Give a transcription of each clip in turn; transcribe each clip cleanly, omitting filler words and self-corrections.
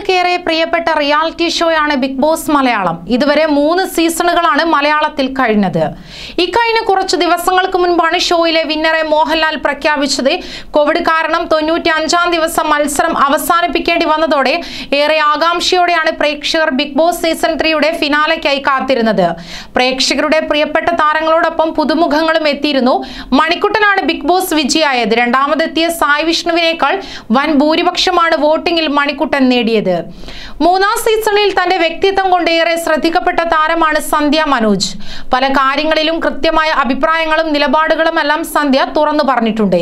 മലയാളികൾക്കേറെ പ്രിയപ്പെട്ട റിയാലിറ്റി ഷോയാണ് Bigg Boss Malayalam. ഇതുവരെ 3 സീസണുകളാണ് മലയാളത്തിൽ കഴിഞ്ഞത്. ഇക്കഴിഞ്ഞ കുറച്ചു ദിവസങ്ങൾക്ക് മുൻപാണ് ഷോയിലെ വിന്നറെ മോഹൻലാൽ പ്രഖ്യാപിച്ചത്. കോവിഡ് കാരണം 95-ാം ദിവസം മത്സരം അവസാനിപ്പിക്കേണ്ടി വന്നതോടെ ഏറെ ആകാംക്ഷയോടെയാണ് പ്രേക്ഷകർ ബിഗ് ബോസ് സീസൺ 3യുടെ ഫിനാലയ്ക്കായി കാത്തിരുന്നത്. പ്രേക്ഷകരുടെ പ്രിയപ്പെട്ട താരങ്ങളോടൊപ്പം പുതുമുഖങ്ങളും എത്തിയിരുന്നു. മണിക്കുട്ടനാണ് ബിഗ് ബോസ് വിജയിയായത്. രണ്ടാമതെത്തിയ സായി വിഷ്ണുവിനേക്കാൾ വൻ ഭൂരിപക്ഷമാണ് വോട്ടിംഗിൽ മണിക്കുട്ടൻ നേടിയത്. 3-ാം സീസണിൽ തന്റെ വ്യക്തിത്വം കൊണ്ട് ഏറെ ശ്രദ്ധിക്കപ്പെട്ട താരമാണ് സന്ധ്യ മനോജ്. പല കാര്യങ്ങളിലും കൃത്യമായ അഭിപ്രായങ്ങളും നിലപാടുകളും എല്ലാം സന്ധ്യ തുറന്നു പറഞ്ഞിട്ടുണ്ട്.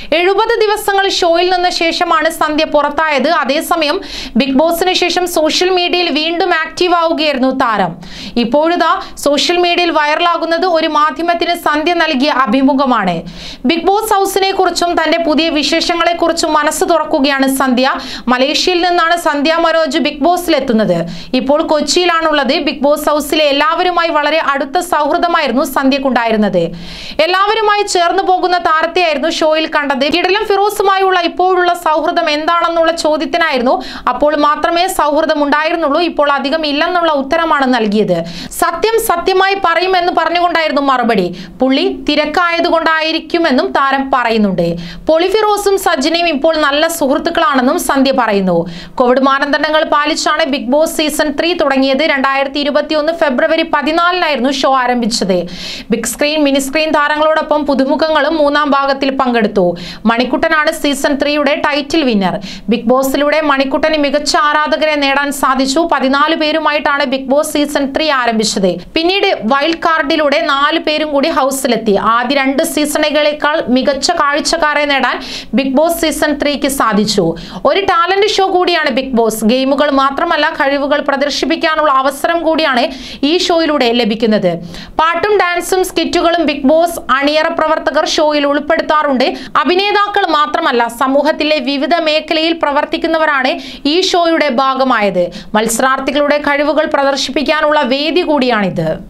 70 ദിവസങ്ങൾ ഷോയിൽ നിന്ന ശേഷമാണ് സന്ധ്യ പുറത്തായത്. അതേസമയം ബിഗ് ബോസിന് ശേഷം സോഷ്യൽ മീഡിയയിൽ വീണ്ടും ആക്റ്റീവ് ആവുകയായിരുന്നു താരം. ഇപ്പോഴിതാ സോഷ്യൽ മീഡിയയിൽ വൈറലാകുന്നത് ഒരു മാധ്യമത്തിന് സന്ധ്യ നൽകിയ അഭിമുഖമാണ്. ബിഗ് ബോസ് ഹൗസിനെ കുറിച്ചും തന്റെ പുതിയ വിശേഷങ്ങളെ കുറിച്ചും മനസ്സ് തുറക്കുകയാണ് സന്ധ്യ. മലേഷ്യയിൽ നിന്നാണ് സന്ധ്യ മനോജ് ബിഗ് ബോസിലെത്തുന്നത്. ഇപ്പോൾ കൊച്ചിയിലാണുള്ളത്. ബിഗ് ബോസ് ഹൗസിലെ എല്ലാവരുമായി വളരെ അടുത്ത സൗഹൃദമായിരുന്നു സന്ധ്യക്കുണ്ടായിരുന്നത്. എല്ലാവരുമായി ചേർന്ന് പോകുന്ന താരത്തെയായിരുന്നു ഷോയിൽ കണ്ടത്. കിഡിലം ഫിറോസുമായുള്ള ഇപ്പോഴുള്ള സൗഹൃദം എന്താണെന്നുള്ള ചോദ്യത്തിനായിരുന്നു അപ്പോൾ മാത്രമേ സൗഹൃദം ഉണ്ടായിരുന്നുള്ളൂ, ഇപ്പോൾ അധികം ഇല്ലെന്നുള്ള ഉത്തരമാണ് നൽകിയത്. സത്യം സത്യമായി പറയുമെന്ന് പറഞ്ഞുകൊണ്ടായിരുന്നു മറുപടി. പുള്ളി തിരക്കായതുകൊണ്ടായിരിക്കുമെന്നും താരം പറയുന്നുണ്ട്. ഫിറോസും സജിനയും ഇപ്പോൾ നല്ല സുഹൃത്തുക്കളാണെന്നും സന്ധ്യ പറയുന്നു. കോവിഡ് മാനദണ്ഡങ്ങൾ പാലിച്ചാണ് ബിഗ് ബോസ് സീസൺ 3 തുടങ്ങിയത്. 2021 ഫെബ്രുവരി 14-നായിരുന്നു ഷോ ആരംഭിച്ചത്. ബിഗ് സ്ക്രീൻ, മിനി സ്ക്രീൻ താരങ്ങളോടൊപ്പം പുതുമുഖങ്ങളും 3-ാം ഭാഗത്തിൽ പങ്കെടുത്തു. മണിക്കുട്ടനാണ് സീസൺ 3യുടെ ടൈറ്റിൽ വിന്നർ. ബിഗ് ബോസിലൂടെ മണിക്കുട്ടന് മികച്ച ആരാധകരെ നേടാൻ സാധിച്ചു. 14 പേരുമായിട്ടാണ് ബിഗ് ബോസ് സീസൺ 3 ആരംഭിച്ചത്. പിന്നീട് വൈൽഡ് കാർഡിലൂടെ 4 പേരും കൂടി ഹൗസിലെത്തി. ആദ്യ 2 സീസണുകളേക്കാൾ മികച്ച കാഴ്ചക്കാരെ നേടാൻ ബിഗ് ബോസ് സീസൺ 3ക്ക് സാധിച്ചു. ഒരു ടാലന്റ് ഷോ കൂടിയാണ് ബിഗ് ബോസ്. ഗെയിമുകൾ മാത്രമല്ല, കഴിവുകൾ പ്രദർശിപ്പിക്കാനുള്ള അവസരം കൂടിയാണ് ഈ ഷോയിലൂടെ ലഭിക്കുന്നത്. പാട്ടും ഡാൻസും സ്കിറ്റുകളും ബിഗ് ബോസ് അണിയറ പ്രവർത്തകർ ഷോയിൽ ഉൾപ്പെടുത്താറുണ്ട്. അഭിനേതാക്കൾ മാത്രമല്ല, സമൂഹത്തിലെ വിവിധ മേഖലയിൽ പ്രവർത്തിക്കുന്നവരാണ് ഈ ഷോയുടെ ഭാഗമായത്. മത്സരാർത്ഥികളുടെ കഴിവുകൾ പ്രദർശിപ്പിക്കാനുള്ള വേദി കൂടിയാണിത്.